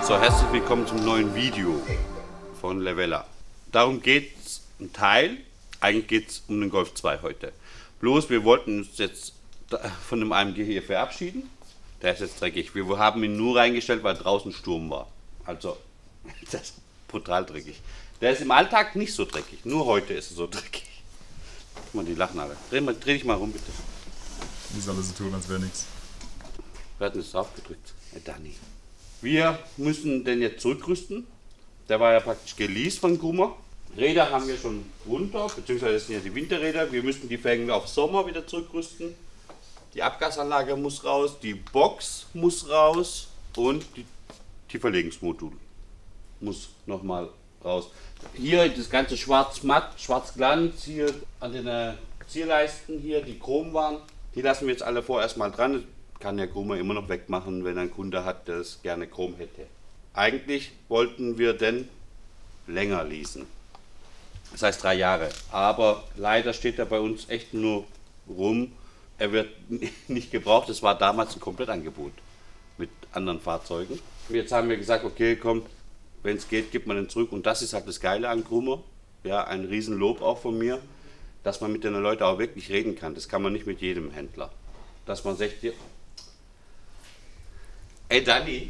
So, herzlich willkommen zum neuen Video von Levella. Darum geht es ein Teil, eigentlich geht es um den Golf 2 heute. Bloß wir wollten uns jetzt von dem AMG hier verabschieden. Der ist jetzt dreckig. Wir haben ihn nur reingestellt, weil draußen Sturm war. Also, das ist brutal dreckig. Der ist im Alltag nicht so dreckig, nur heute ist er so dreckig. Guck mal, die lachen alle. Dreh dich mal rum, bitte. Muss alles so tun, als wäre nichts. Wer hat denn das drauf gedrückt? Dani. Wir müssen den jetzt zurückrüsten. Der war ja praktisch geleast von Grummer. Räder haben wir schon runter, beziehungsweise das sind ja die Winterräder. Wir müssen die Felgen auf Sommer wieder zurückrüsten. Die Abgasanlage muss raus, die Box muss raus und die Verlegungsmodul muss nochmal raus. Hier das ganze schwarz-matt, schwarz-glanz hier an den Zierleisten hier, die Chrom waren, die lassen wir jetzt alle vorerst mal dran. Kann der Grummer immer noch wegmachen, wenn ein Kunde hat, der es gerne Chrom hätte. Eigentlich wollten wir den länger leasen. Das heißt 3 Jahre. Aber leider steht er bei uns echt nur rum. Er wird nicht gebraucht. Das war damals ein Komplettangebot mit anderen Fahrzeugen. Jetzt haben wir gesagt, okay, komm, wenn es geht, gibt man den zurück. Und das ist halt das Geile an Grummer. Ja, ein Riesenlob auch von mir, dass man mit den Leuten auch wirklich reden kann. Das kann man nicht mit jedem Händler. Dass man sagt, ey Dani,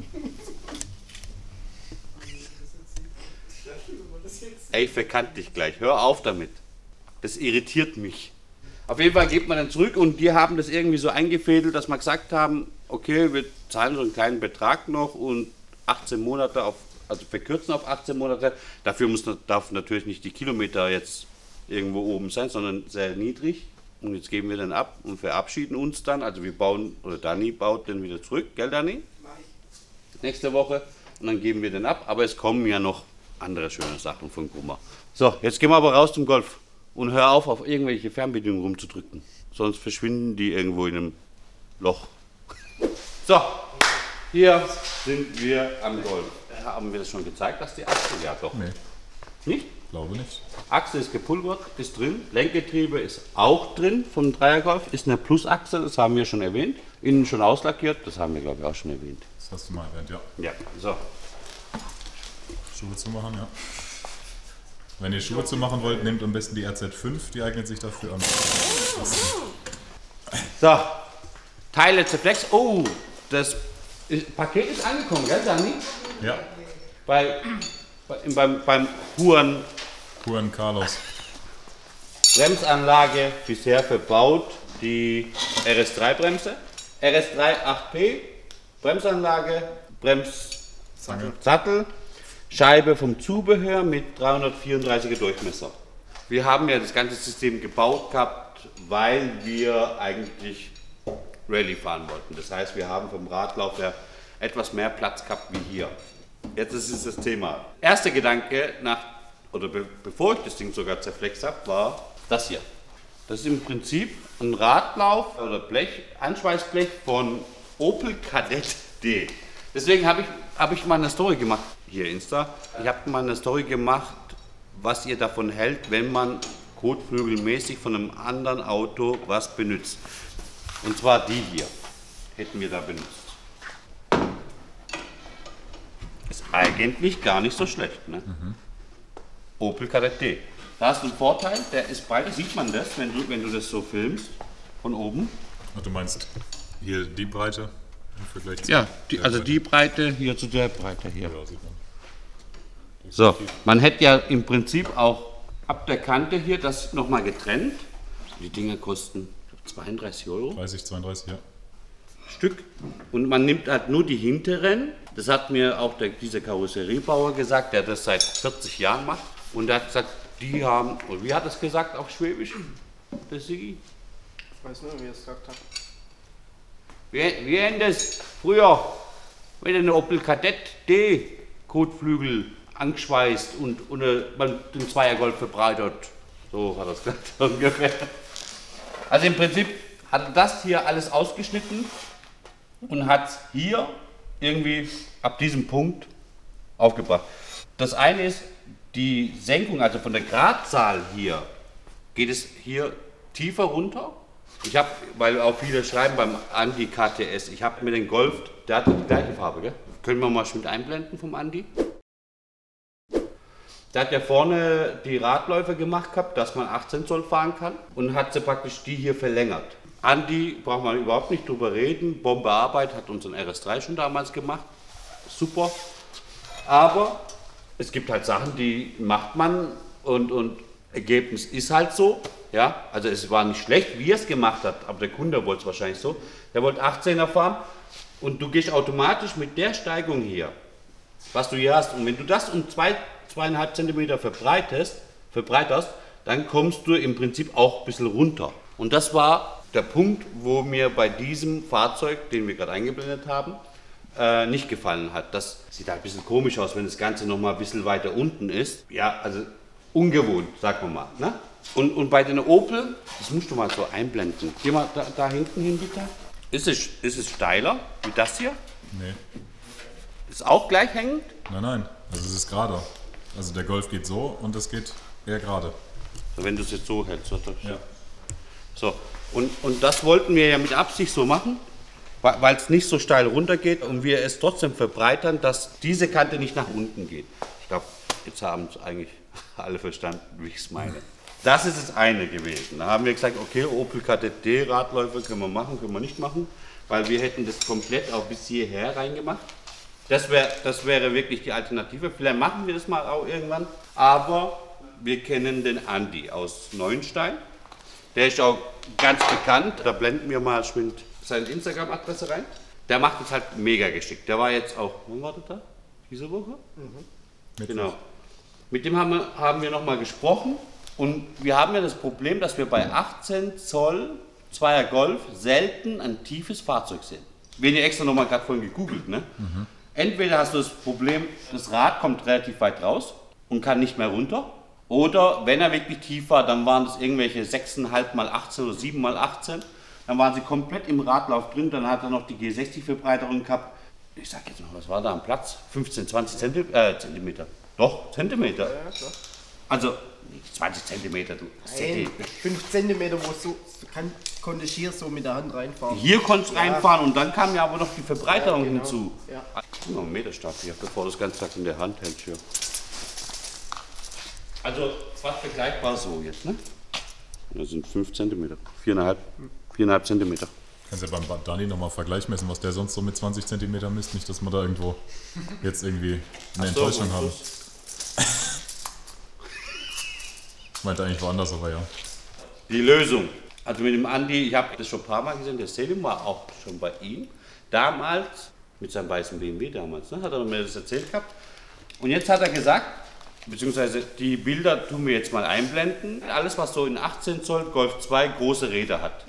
ey, ich verkannt dich gleich, hör auf damit. Das irritiert mich. Auf jeden Fall geht man dann zurück und die haben das irgendwie so eingefädelt, dass wir gesagt haben, okay, wir zahlen so einen kleinen Betrag noch und 18 Monate also verkürzen auf 18 Monate. Dafür darf natürlich nicht die Kilometer jetzt irgendwo oben sein, sondern sehr niedrig. Und jetzt geben wir den ab und verabschieden uns dann. Also wir bauen, oder Dani baut den wieder zurück, gell Dani? Nächste Woche. Und dann geben wir den ab. Aber es kommen ja noch andere schöne Sachen von Grummer. So, jetzt gehen wir aber raus zum Golf. Und hör auf irgendwelche Fernbedienungen rumzudrücken. Sonst verschwinden die irgendwo in einem Loch. So, hier sind wir am Golf. Haben wir das schon gezeigt, dass die Achse? Ja doch. Nee. Nicht? Glaube nicht. Achse ist gepulvert, ist drin. Lenkgetriebe ist auch drin vom Dreiergolf. Ist eine Plusachse, das haben wir schon erwähnt. Innen schon auslackiert, das haben wir glaube ich auch schon erwähnt. Das hast du mal erwähnt, ja. Ja, so. Schuhe zu machen, ja. Wenn ihr Schuhe zu machen wollt, nehmt am besten die RZ5, die eignet sich dafür an. So, Teile zerflex. Oh, das Paket ist angekommen, gell, Dani? Ja. Beim Juan Carlos. Bremsanlage bisher verbaut, die RS3-Bremse, RS3 8P, Bremsanlage, Bremssattel, Scheibe vom Zubehör mit 334er Durchmesser. Wir haben ja das ganze System gebaut gehabt, weil wir eigentlich Rallye fahren wollten. Das heißt, wir haben vom Radlauf her etwas mehr Platz gehabt wie hier. Jetzt ist es das Thema. Erster Gedanke, bevor ich das Ding sogar zerflext habe, war das hier. Das ist im Prinzip ein Radlauf oder Blech, Anschweißblech von Opel Kadett D. Deswegen habe ich mal eine Story gemacht, hier Insta. Ich habe mal eine Story gemacht, was ihr davon hält, wenn man kotflügelmäßig von einem anderen Auto was benutzt. Und zwar die hier, hätten wir da benutzt. Ist eigentlich gar nicht so schlecht, ne? Mhm. Opel Kadett D. Da hast du einen Vorteil, der ist breiter, sieht man das, wenn du das so filmst, von oben. Ach, du meinst hier die Breite im Vergleich zu ja, die Breite hier zu der Breite hier. Ja, sieht man. So, man hätte ja im Prinzip auch ab der Kante hier das nochmal getrennt. Die Dinge kosten 32 Euro. 30, 32, ja. Stück. Und man nimmt halt nur die hinteren. Das hat mir auch dieser Karosseriebauer gesagt, der das seit 40 Jahren macht. Und der hat gesagt, die haben, und wie hat es gesagt auf Schwäbisch, der Sigi? Ich weiß nicht, wie er es gesagt hat. Wie haben das früher mit einem Opel Kadett D Kotflügel angeschweißt und man den Zweiergolf verbreitert. So hat er es gesagt, ungefähr. Also im Prinzip hat er das hier alles ausgeschnitten und hat es hier irgendwie ab diesem Punkt aufgebracht. Das eine ist die Senkung, also von der Gradzahl hier, geht es hier tiefer runter. Ich habe, weil auch viele schreiben beim Anti KTS, ich habe mir den Golf, der hat die gleiche Farbe, gell? Können wir mal mit einblenden vom Andi? Der hat ja vorne die Radläufe gemacht gehabt, dass man 18 Zoll fahren kann und hat sie praktisch die hier verlängert. Andi, braucht man überhaupt nicht drüber reden, Bombearbeit, hat unseren RS3 schon damals gemacht, super. Aber es gibt halt Sachen, die macht man und Ergebnis ist halt so. Ja? Also es war nicht schlecht, wie er es gemacht hat, aber der Kunde wollte es wahrscheinlich so. Der wollte 18er fahren und du gehst automatisch mit der Steigung hier, was du hier hast. Und wenn du das um 2,5 cm verbreiterst, dann kommst du im Prinzip auch ein bisschen runter. Und das war der Punkt, wo mir bei diesem Fahrzeug, den wir gerade eingeblendet haben, nicht gefallen hat. Das sieht halt ein bisschen komisch aus, wenn das Ganze noch mal ein bisschen weiter unten ist. Ja, also ungewohnt, sagen wir mal. Ne? Und bei den Opel, das musst du mal so einblenden. Geh mal da hinten hin, bitte. Ist es steiler wie das hier? Nee. Ist auch gleich hängend? Nein. Also es ist gerade. Also der Golf geht so und es geht eher gerade. So, wenn du es jetzt so hältst. Oder? Ja. So, und das wollten wir ja mit Absicht so machen, weil es nicht so steil runter geht und wir es trotzdem verbreitern, dass diese Kante nicht nach unten geht. Ich glaube, jetzt haben es eigentlich alle verstanden, wie ich es meine. Das ist das eine gewesen. Da haben wir gesagt, okay, Opel KTD Radläufe können wir machen, können wir nicht machen, weil wir hätten das komplett auch bis hierher reingemacht. Das wäre wirklich die Alternative. Vielleicht machen wir das mal auch irgendwann. Aber wir kennen den Andi aus Neuenstein. Der ist auch ganz bekannt. Da blenden wir mal seine Instagram-Adresse rein. Der macht es halt mega geschickt. Der war jetzt auch, wann war der da? Diese Woche? Mhm. Genau. Mit dem haben wir nochmal gesprochen. Und wir haben ja das Problem, dass wir bei 18 Zoll Zweier Golf selten ein tiefes Fahrzeug sehen. Wenn ihr extra nochmal gerade vorhin gegoogelt, ne? Mhm. Entweder hast du das Problem, das Rad kommt relativ weit raus und kann nicht mehr runter. Oder wenn er wirklich tief war, dann waren das irgendwelche 6,5 mal 18 oder 7 mal 18. Dann waren sie komplett im Radlauf drin. Dann hat er noch die G60-Verbreiterung gehabt. Ich sag jetzt noch, was war da am Platz? 15, 20 Zentimeter. Doch, Zentimeter. Ja, klar. Also, nicht 20 Zentimeter. Du. Nein, 5 cm, wo konnte ich hier so mit der Hand reinfahren. Hier konntest du reinfahren und dann kam ja aber noch die Verbreiterung genau. hinzu. Ja. Noch einen Meterstab hier, bevor du das ganze Tag in der Hand hältst hier. Also fast vergleichbar so jetzt, ne? Das sind 5 cm, 4,5 cm. Kannst ja beim Dani nochmal Vergleich messen, was der sonst so mit 20 cm misst. Nicht, dass wir da irgendwo jetzt irgendwie eine Enttäuschung haben. Ich meinte eigentlich woanders, aber ja. Die Lösung. Also mit dem Andi, ich habe das schon ein paar Mal gesehen, der Selim war auch schon bei ihm. Damals, mit seinem weißen BMW damals, ne, hat er mir das erzählt gehabt. Und jetzt hat er gesagt, beziehungsweise die Bilder tun wir jetzt mal einblenden, alles was so in 18 Zoll Golf 2 große Räder hat.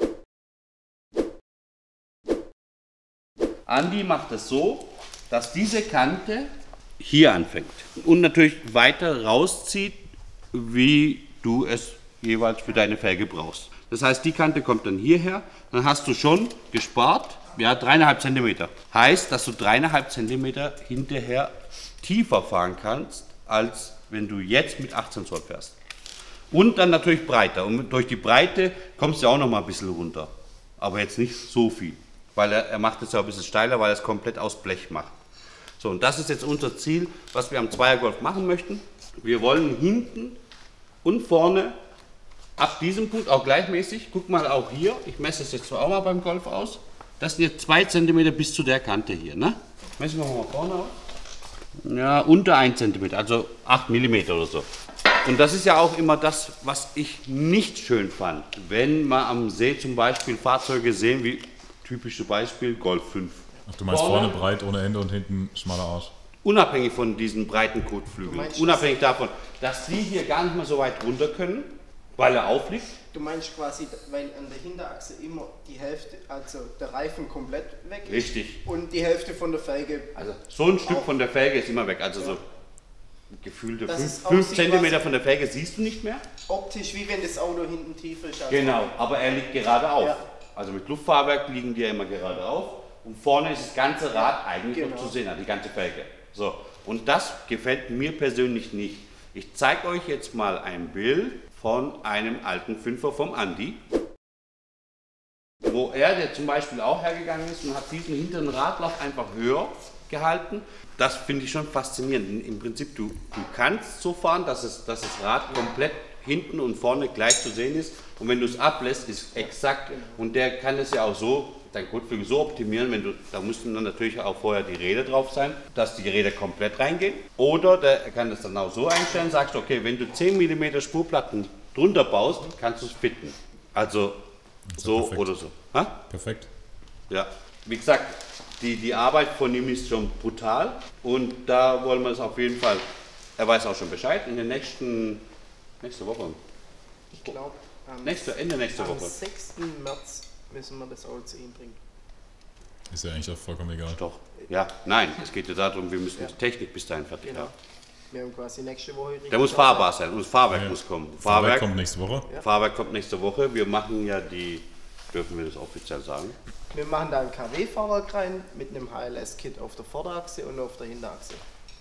Andi macht es so, dass diese Kante hier anfängt und natürlich weiter rauszieht, wie du es jeweils für deine Felge brauchst. Das heißt, die Kante kommt dann hierher, dann hast du schon gespart, ja, 3,5 cm. Heißt, dass du 3,5 cm hinterher tiefer fahren kannst, als wenn du jetzt mit 18 Zoll fährst. Und dann natürlich breiter. Und durch die Breite kommst du auch noch mal ein bisschen runter. Aber jetzt nicht so viel. Weil er macht es ja ein bisschen steiler, weil er es komplett aus Blech macht. So, und das ist jetzt unser Ziel, was wir am Zweiergolf machen möchten. Wir wollen hinten und vorne ab diesem Punkt auch gleichmäßig, guck mal auch hier, ich messe es jetzt auch mal beim Golf aus, das sind jetzt 2 cm bis zu der Kante hier, ne? Messen wir mal vorne aus. Ja, unter 1 cm, also 8 mm oder so. Und das ist ja auch immer das, was ich nicht schön fand, wenn man am See zum Beispiel Fahrzeuge sehen, wie typische Beispiel Golf 5. Ach, du meinst vorne breit ohne Ende und hinten schmaler Arsch. Unabhängig von diesen breiten Kotflügeln, unabhängig davon, dass die hier gar nicht mehr so weit runter können, weil er aufliegt. Du meinst quasi, weil an der Hinterachse immer die Hälfte, also der Reifen komplett weg ist. Richtig. Und die Hälfte von der Felge. Also so ein Stück von der Felge ist immer weg, also so gefühlte 5 cm von der Felge siehst du nicht mehr. Optisch, wie wenn das Auto hinten tiefer ist. Genau, aber er liegt gerade auf. Ja. Also mit Luftfahrwerk liegen die ja immer gerade auf. Und vorne ist das ganze Rad eigentlich noch zu sehen, die ganze Felge. So, und das gefällt mir persönlich nicht. Ich zeige euch jetzt mal ein Bild von einem alten Fünfer vom Andi. wo der zum Beispiel auch hergegangen ist und hat diesen hinteren Radlauf einfach höher gehalten. Das finde ich schon faszinierend. Im Prinzip, du kannst so fahren, dass das Rad komplett hinten und vorne gleich zu sehen ist. Und wenn du es ablässt, ist exakt. Und der kann es ja auch so, dein Kotflügel so optimieren, da müssten dann natürlich auch vorher die Räder drauf sein, dass die Räder komplett reingehen. Oder der kann das dann auch so einstellen, sagst du, okay, wenn du 10 mm Spurplatten drunter baust, kannst du es fitten. Also so perfekt. oder so. Ha? Perfekt. Ja, wie gesagt, die Arbeit von ihm ist schon brutal und da wollen wir es auf jeden Fall, er weiß auch schon Bescheid, in der nächste Woche. Ich glaube, Ende nächste am Woche. 6. März müssen wir das Auto zu ihm bringen. Ist ja eigentlich auch vollkommen egal. Doch. Ja, nein, es geht ja darum, wir müssen die Technik bis dahin fertig Genau. haben. Wir haben quasi nächste Woche... Der muss fahrbar sein und das Fahrwerk muss kommen. Fahrwerk kommt nächste Woche. Ja. Fahrwerk kommt nächste Woche. Wir machen ja dürfen wir das offiziell sagen? Wir machen da ein KW-Fahrwerk rein mit einem HLS-Kit auf der Vorderachse und auf der Hinterachse.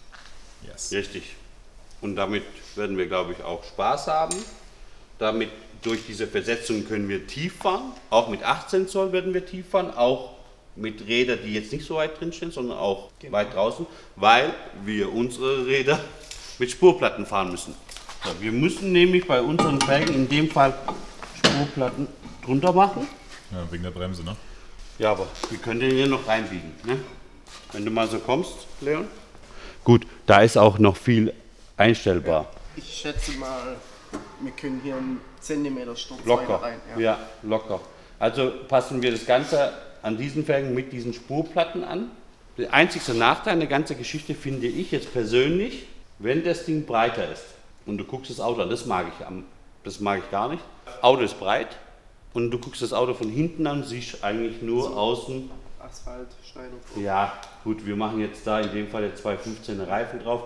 Yes. Richtig. Und damit werden wir, glaube ich, auch Spaß haben. Damit durch diese Versetzung können wir tief fahren. Auch mit 18 Zoll werden wir tief fahren. Auch mit Rädern, die jetzt nicht so weit drin stehen, sondern auch weit draußen, weil wir unsere Räder mit Spurplatten fahren müssen. So, wir müssen nämlich bei unseren Felgen in dem Fall Spurplatten drunter machen. Ja, wegen der Bremse, ne? Ja, aber wir können den hier noch reinbiegen. Ne? Wenn du mal so kommst, Leon. Gut, da ist auch noch viel einstellbar. Ich schätze mal, wir können hier einen Zentimeter Sturz Locker. rein. Ja, locker. Also passen wir das Ganze an diesen Felgen mit diesen Spurplatten an. Der einzigste Nachteil der ganzen Geschichte finde ich jetzt persönlich, wenn das Ding breiter ist und du guckst das Auto an, das mag ich gar nicht. Auto ist breit und du guckst das Auto von hinten an, siehst eigentlich nur außen. Asphalt, Steine. Ja, gut, wir machen jetzt da in dem Fall jetzt 2,15er Reifen drauf,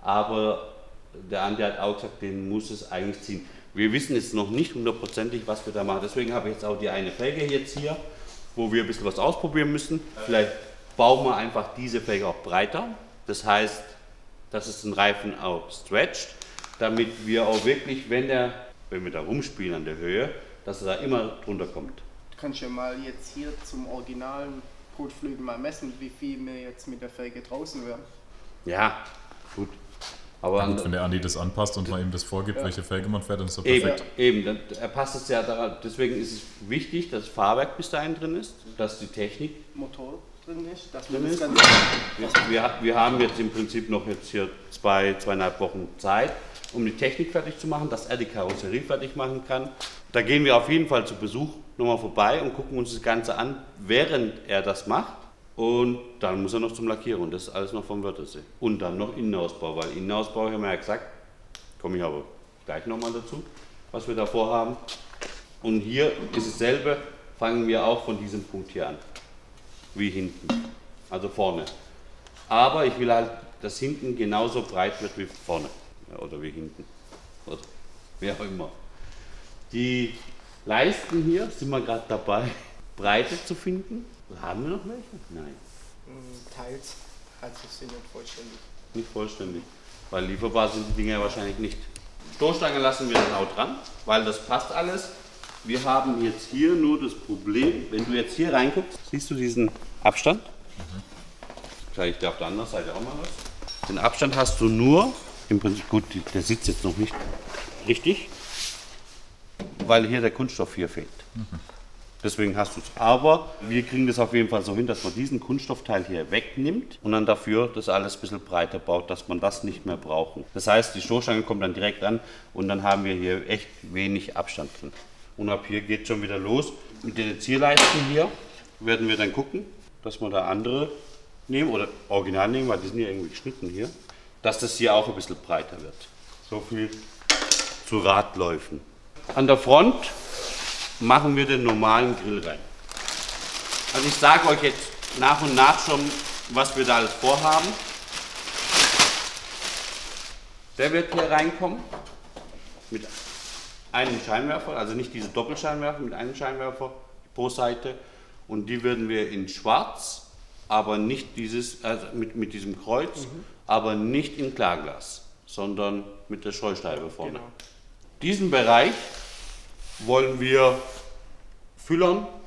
aber der Andi hat auch gesagt, den muss es eigentlich ziehen. Wir wissen jetzt noch nicht hundertprozentig, was wir da machen. Deswegen habe ich jetzt auch die eine Felge jetzt hier, wo wir ein bisschen was ausprobieren müssen. Vielleicht bauen wir einfach diese Felge auch breiter. Das heißt, dass es den Reifen auch stretcht, damit wir auch wirklich, wenn wir da rumspielen an der Höhe, dass er da immer drunter kommt. Du kannst ja mal jetzt hier zum originalen Kotflügel mal messen, wie viel wir jetzt mit der Felge draußen werden. Ja, gut. Aber Gut, wenn der Andi das anpasst und man ihm das vorgibt, welche Felge man fährt, dann ist das Eben, perfekt. eben, er passt es ja daran. Deswegen ist es wichtig, dass das Fahrwerk bis dahin drin ist, dass die Technik Motor drin ist, dass wir drin das ist. Ganze... Wir haben jetzt im Prinzip noch jetzt hier 2,5 Wochen Zeit, um die Technik fertig zu machen, dass er die Karosserie fertig machen kann. Da gehen wir auf jeden Fall zu Besuch nochmal vorbei und gucken uns das Ganze an, während er das macht. Und dann muss er noch zum Lackieren und das ist alles noch vom Wörthersee. Und dann noch Innenausbau, weil Innenausbau haben wir ja gesagt, komme ich aber gleich nochmal dazu, was wir da vorhaben. Und hier ist dasselbe, fangen wir auch von diesem Punkt hier an, wie hinten, also vorne. Aber ich will halt, dass hinten genauso breit wird wie vorne, ja, oder wie hinten, oder wie auch immer. Die Leisten hier sind wir gerade dabei, Breite zu finden. Haben wir noch welche? Nein. Teils, also sind nicht vollständig. Nicht vollständig, weil lieferbar sind die Dinger wahrscheinlich nicht. Stoßstange lassen wir dann auch dran, weil das passt alles. Wir haben jetzt hier nur das Problem, wenn du jetzt hier reinguckst, siehst du diesen Abstand? Zeige ich dir auf der anderen Seite auch mal was. Den Abstand hast du nur, im Prinzip, gut, der sitzt jetzt noch nicht richtig, weil hier der Kunststoff hier fehlt. Deswegen hast du es. Aber wir kriegen das auf jeden Fall so hin, dass man diesen Kunststoffteil hier wegnimmt und dann dafür das alles ein bisschen breiter baut, dass man das nicht mehr brauchen. Das heißt, die Stoßstange kommt dann direkt an und dann haben wir hier echt wenig Abstand drin. Und ab hier geht schon wieder los. Mit den Zierleisten hier werden wir dann gucken, dass wir da andere nehmen oder original nehmen, weil die sind ja irgendwie geschnitten hier, dass das hier auch ein bisschen breiter wird. So viel zu Radläufen. An der Front machen wir den normalen Grill rein. Also ich sage euch jetzt nach und nach schon, was wir da alles vorhaben. Der wird hier reinkommen mit einem Scheinwerfer, also nicht diese Doppelscheinwerfer, mit einem Scheinwerfer pro Seite. Und die würden wir in schwarz, aber nicht dieses, also mit diesem Kreuz, aber nicht in Klarglas, sondern mit der Streuscheibe vorne. Genau. Diesen Bereich wollen wir füllern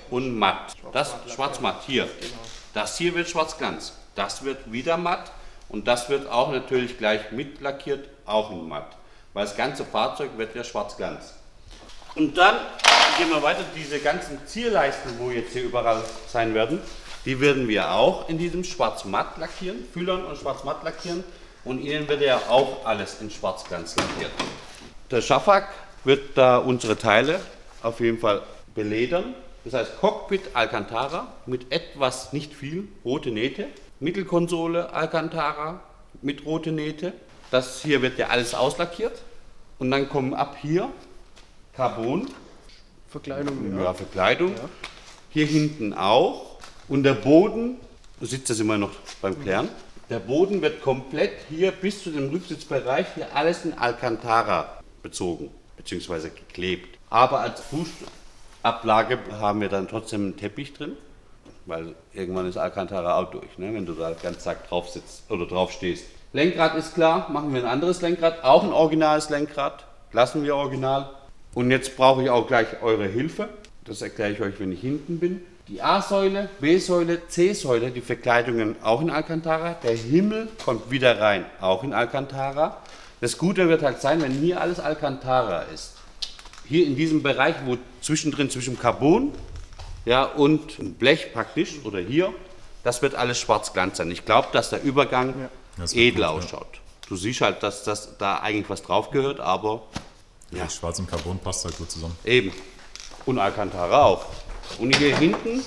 und matt. Das schwarz-matt hier. Das hier wird schwarz-glanz. Das wird wieder matt und das wird auch natürlich gleich mit lackiert, auch in matt. Weil das ganze Fahrzeug wird ja schwarz-glanz. Und dann gehen wir weiter, diese ganzen Zierleisten, wo jetzt hier überall sein werden, die werden wir auch in diesem schwarz-matt lackieren, Fühlern und schwarz-matt lackieren. Und innen wird ja auch alles in schwarz-glanz lackiert. Der Schafak wird da unsere Teile auf jeden Fall beledern. Das heißt Cockpit Alcantara mit etwas, nicht viel, rote Nähte. Mittelkonsole Alcantara mit rote Nähte. Das hier wird ja alles auslackiert. Und dann kommen ab hier Carbon. Verkleidung, Ja, Verkleidung. Ja. Hier hinten auch. Und der Boden, du sitzt das immer noch beim Klären, der Boden wird komplett hier bis zu dem Rücksitzbereich hier alles in Alcantara bezogen, beziehungsweise geklebt. Aber als Fußablage haben wir dann trotzdem einen Teppich drin, weil irgendwann ist Alcantara auch durch, ne, wenn du da ganz zack drauf sitzt oder drauf stehst. Lenkrad ist klar, machen wir ein anderes Lenkrad, auch ein originales Lenkrad, lassen wir original. Und jetzt brauche ich auch gleich eure Hilfe. Das erkläre ich euch, wenn ich hinten bin. Die A-Säule, B-Säule, C-Säule, die Verkleidungen auch in Alcantara. Der Himmel kommt wieder rein, auch in Alcantara. Das Gute wird halt sein, wenn hier alles Alcantara ist. Hier in diesem Bereich, wo zwischendrin zwischen Carbon, ja, und Blech praktisch, oder hier, das wird alles schwarz-glanz sein. Ich glaube, dass der Übergang edel ausschaut. Du siehst halt, dass das da eigentlich was drauf gehört, aber ja. Schwarz und Carbon passt halt gut zusammen. Eben. Und Alcantara auch. Und hier hinten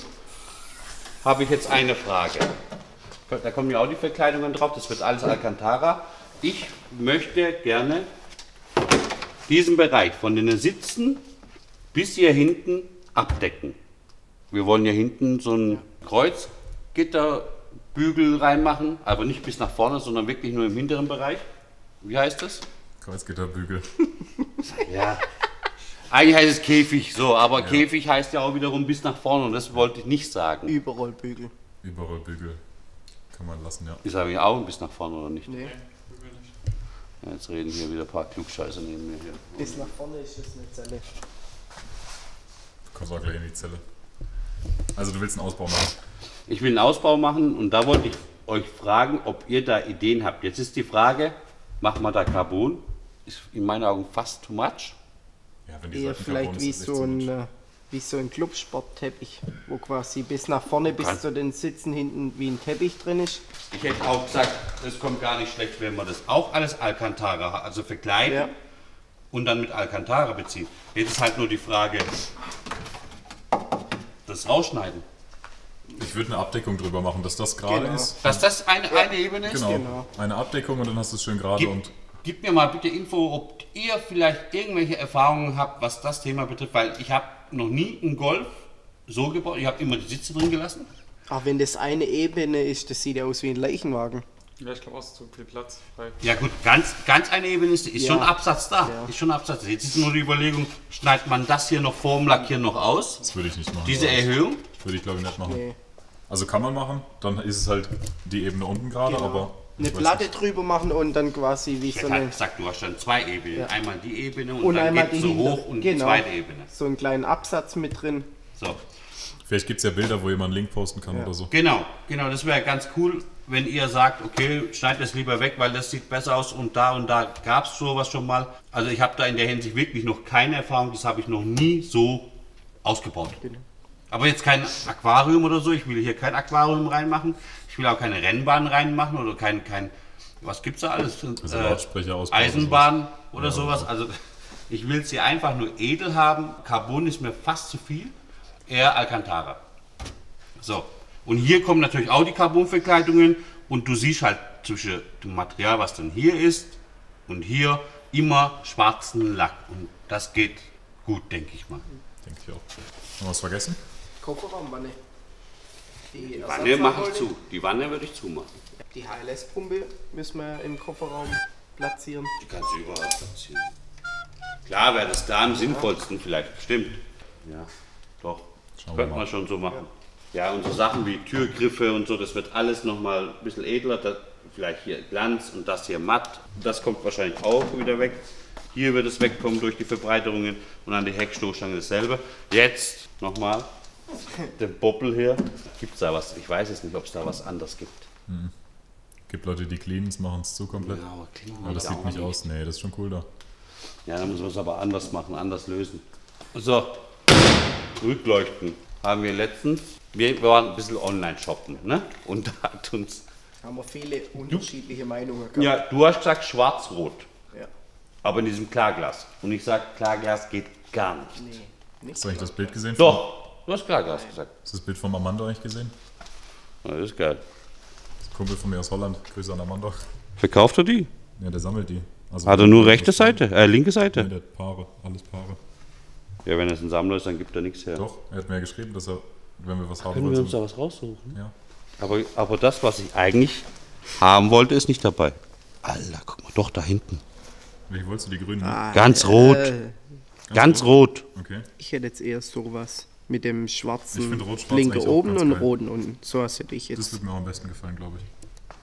habe ich jetzt eine Frage. Da kommen ja auch die Verkleidungen drauf, das wird alles Alcantara. Ich möchte gerne diesen Bereich von den Sitzen bis hier hinten abdecken. Wir wollen ja hinten so ein Kreuzgitterbügel reinmachen, aber nicht bis nach vorne, sondern wirklich nur im hinteren Bereich. Wie heißt das? Kreuzgitterbügel. Ja. Eigentlich heißt es Käfig, so, aber ja. Käfig heißt ja auch wiederum bis nach vorne und das wollte ich nicht sagen. Überall Bügel. Überall Bügel. Kann man lassen, ja. Ist aber ja auch bis nach vorne oder nicht? Nee. Ja, jetzt reden hier wieder ein paar Klugscheißer neben mir hier. Bis nach vorne ist es eine Zelle. Du kommst auch gleich in die Zelle. Also du willst einen Ausbau machen? Ich will einen Ausbau machen und da wollte ich euch fragen, ob ihr da Ideen habt. Jetzt ist die Frage, machen wir da Carbon? Ist in meinen Augen fast too much. Ja, wenn die eher vielleicht wie so ein Clubsportteppich, wo quasi bis nach vorne, bis zu den Sitzen hinten wie ein Teppich drin ist. Ich hätte auch gesagt, es kommt gar nicht schlecht, wenn man das auch alles Alcantara, also verkleiden und dann mit Alcantara beziehen. Jetzt ist halt nur die Frage, das Rausschneiden. Ich würde eine Abdeckung drüber machen, dass das gerade ist. Dass das eine Ebene ist? Genau, eine Abdeckung und dann hast du es schön gerade. Gib mir mal bitte Info, ob ihr vielleicht irgendwelche Erfahrungen habt, was das Thema betrifft, weil ich habe noch nie einen Golf so gebaut, ich habe immer die Sitze drin gelassen. Ach, wenn das eine Ebene ist, das sieht ja aus wie ein Leichenwagen. Ja, ich glaube auch zu viel Platz frei. Ja gut, ganz eine Ebene ist schon Absatz da. Ja. Ist schon Absatz. Jetzt ist nur die Überlegung, schneidet man das hier noch vorm Lackieren noch aus? Das würde ich nicht machen. Diese Erhöhung? Würde ich glaube ich nicht machen. Nee. Also kann man machen, dann ist es halt die Ebene unten gerade, aber... Eine Platte drüber machen und dann quasi wie so eine... Ich habe gesagt, du hast dann zwei Ebenen. Ja. Einmal die Ebene und dann geht es so hoch und die zweite Ebene. So einen kleinen Absatz mit drin. So. Vielleicht gibt es ja Bilder, wo jemand einen Link posten kann oder so. Genau, das wäre ganz cool, wenn ihr sagt, okay, schneid das lieber weg, weil das sieht besser aus und da gab es sowas schon mal. Also ich habe da in der Hinsicht wirklich noch keine Erfahrung, das habe ich noch nie so ausgebaut. Genau. Aber jetzt kein Aquarium oder so, ich will hier kein Aquarium reinmachen. Ich will auch keine Rennbahn reinmachen oder kein was gibt's da alles? Also Lautsprecher Eisenbahn oder sowas. Also ich will sie einfach nur edel haben. Carbon ist mir fast zu viel. Eher Alcantara. So. Und hier kommen natürlich auch die Carbonverkleidungen und du siehst halt zwischen dem Material, was dann hier ist und hier immer schwarzen Lack. Und das geht gut, denke ich mal. Denke ich auch. Haben wir was vergessen? Kofferraumwanne. Die Wanne mache ich zu. Die Wanne würde ich zumachen. Die HLS-Pumpe müssen wir im Kofferraum platzieren. Die kannst du überall platzieren. Klar wäre das da am sinnvollsten vielleicht. Stimmt. Ja, doch. Könnte man schon so machen. Ja, und so Sachen wie Türgriffe und so, das wird alles nochmal ein bisschen edler. Das, vielleicht hier Glanz und das hier matt. Das kommt wahrscheinlich auch wieder weg. Hier wird es wegkommen durch die Verbreiterungen und an die Heckstoßstange dasselbe. Jetzt nochmal den Boppel hier. Gibt es da was? Ich weiß es nicht, ob es da was anderes gibt. Gibt Leute, die cleans, machen es zu komplett. Ja, aber clean Aber das sieht nicht aus. Nee, das ist schon cool da. Ja, dann müssen wir es aber anders machen, anders lösen. So, Rückleuchten haben wir letztens. Wir waren ein bisschen online shoppen, ne? Und da hat uns... Haben wir viele unterschiedliche Meinungen gehabt. Ja, du hast gesagt schwarz-rot, Ja. aber in diesem Klarglas. Und ich sag, Klarglas geht gar nicht. Nee, nichts. Hast du eigentlich das Bild gesehen? Doch, du hast Klarglas gesagt. Hast du das Bild von Amanda eigentlich gesehen? Ja, das ist geil. Das ist ein Kumpel von mir aus Holland. Grüße an Amanda. Verkauft er die? Ja, der sammelt die. Also Hat er nur rechte Seite, linke Nee, Seite? der hat Paare, alles Paare. Ja, wenn es ein Sammler ist, dann gibt er nichts her. Doch, er hat mir ja geschrieben, dass er, wenn wir was haben Können wir wollen, uns da was raussuchen? ja. Aber das, was ich eigentlich haben wollte, ist nicht dabei. Alter, guck mal, doch da hinten. Welche wolltest du, die grünen? Ganz rot. Ganz rot. Okay. Ich hätte jetzt eher sowas mit dem Ich schwarzen finde rot-schwarz Blinker eigentlich auch oben ganz und geil. roten und sowas hätte ich Das jetzt. wird mir auch am besten gefallen, glaube ich.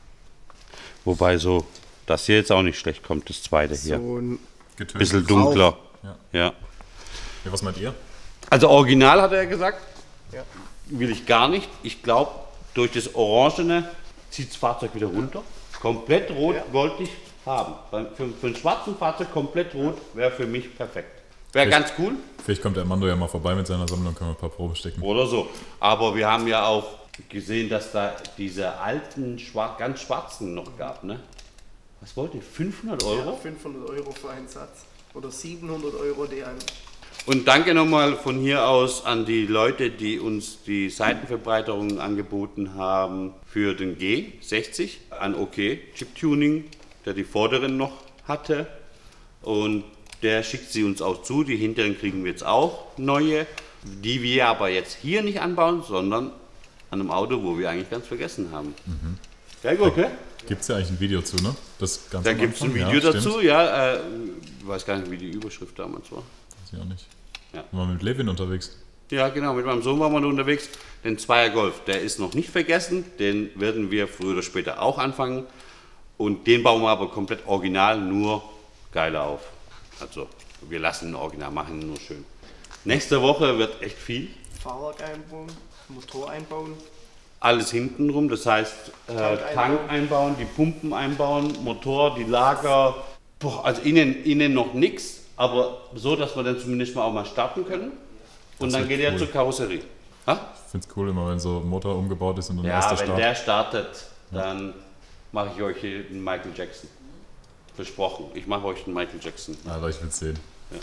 Wobei so, das hier jetzt auch nicht schlecht kommt, das zweite hier. So ein Getönt. Bisschen dunkler. Ja. Ja. Ja, was meint ihr? Also original hat er gesagt, Ja. will ich gar nicht. Ich glaube, durch das Orangene zieht das Fahrzeug wieder runter. Komplett rot wollte ich haben. Für ein schwarzes Fahrzeug komplett rot wäre für mich perfekt. Wäre ganz cool. Vielleicht kommt der Armando ja mal vorbei mit seiner Sammlung, können wir ein paar Proben stecken. Oder so. Aber wir haben ja auch gesehen, dass da diese alten, ganz schwarzen noch gab. Ne? Was wollt ihr? 500 Euro? 500 Euro für einen Satz. Oder 700 Euro der einen. Und danke nochmal von hier aus an die Leute, die uns die Seitenverbreiterungen angeboten haben für den G60 an OK Chip Tuning, der die vorderen noch hatte. Und der schickt sie uns auch zu. Die hinteren kriegen wir jetzt auch neue, die wir aber jetzt hier nicht anbauen, sondern an einem Auto, wo wir eigentlich ganz vergessen haben. Sehr gut, okay? Gibt es ja eigentlich ein Video zu, ne? Das ganz Da am gibt es ein Anfang, Video ja, dazu, stimmt. ja. Ich weiß gar nicht, wie die Überschrift damals war. Weiß ich auch nicht. Ja. Waren wir mit Levin unterwegs? Ja, genau, mit meinem Sohn waren wir unterwegs. Den Zweier Golf, der ist noch nicht vergessen, den werden wir früher oder später auch anfangen. Und den bauen wir aber komplett original, nur geiler auf. Also, wir lassen ihn original, machen ihn nur schön. Nächste Woche wird echt viel. Fahrwerk einbauen, Motor einbauen. Alles hinten rum, das heißt Tank einbauen, die Pumpen einbauen, Motor, die Lager. Boah, also innen noch nichts, aber so, dass wir dann zumindest mal auch mal starten können. Und Das dann wird geht er cool. zur Karosserie. Ha? Ich finde es cool immer, wenn so ein Motor umgebaut ist und dann Ja, erst der wenn Start. der startet, dann mache ich euch hier einen Michael Jackson. Versprochen, ich mache euch einen Michael Jackson. Alter, ich will sehen.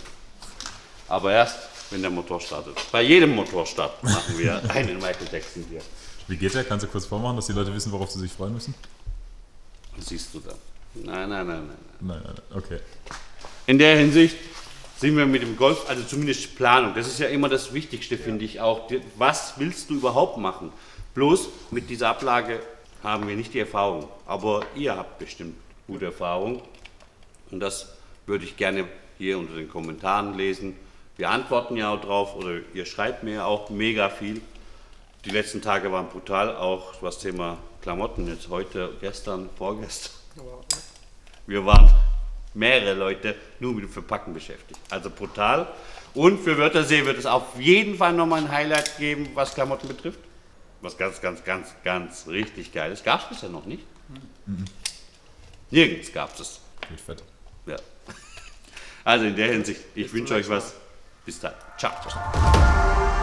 Aber erst, wenn der Motor startet. Bei jedem Motorstart machen wir einen Michael Jackson hier. Wie geht der? Kannst du kurz vormachen, dass die Leute wissen, worauf sie sich freuen müssen? Das siehst du dann. Nein. Nein, okay. In der Hinsicht sind wir mit dem Golf, also zumindest Planung, das ist ja immer das Wichtigste, finde ich auch. Was willst du überhaupt machen? Bloß mit dieser Ablage haben wir nicht die Erfahrung, aber ihr habt bestimmt gute Erfahrung und das würde ich gerne hier unter den Kommentaren lesen. Wir antworten ja auch drauf oder ihr schreibt mir ja auch mega viel. Die letzten Tage waren brutal, auch was Thema Klamotten, jetzt heute, gestern, vorgestern. Wir waren mehrere Leute nur mit dem Verpacken beschäftigt. Also brutal. Und für Wörthersee wird es auf jeden Fall nochmal ein Highlight geben, was Klamotten betrifft. Was ganz richtig geil ist. Gab es bisher noch nicht. Nirgends gab es. Wird fett. Ja. Also in der Hinsicht, ich wünsche euch was. Bis dann. Ciao.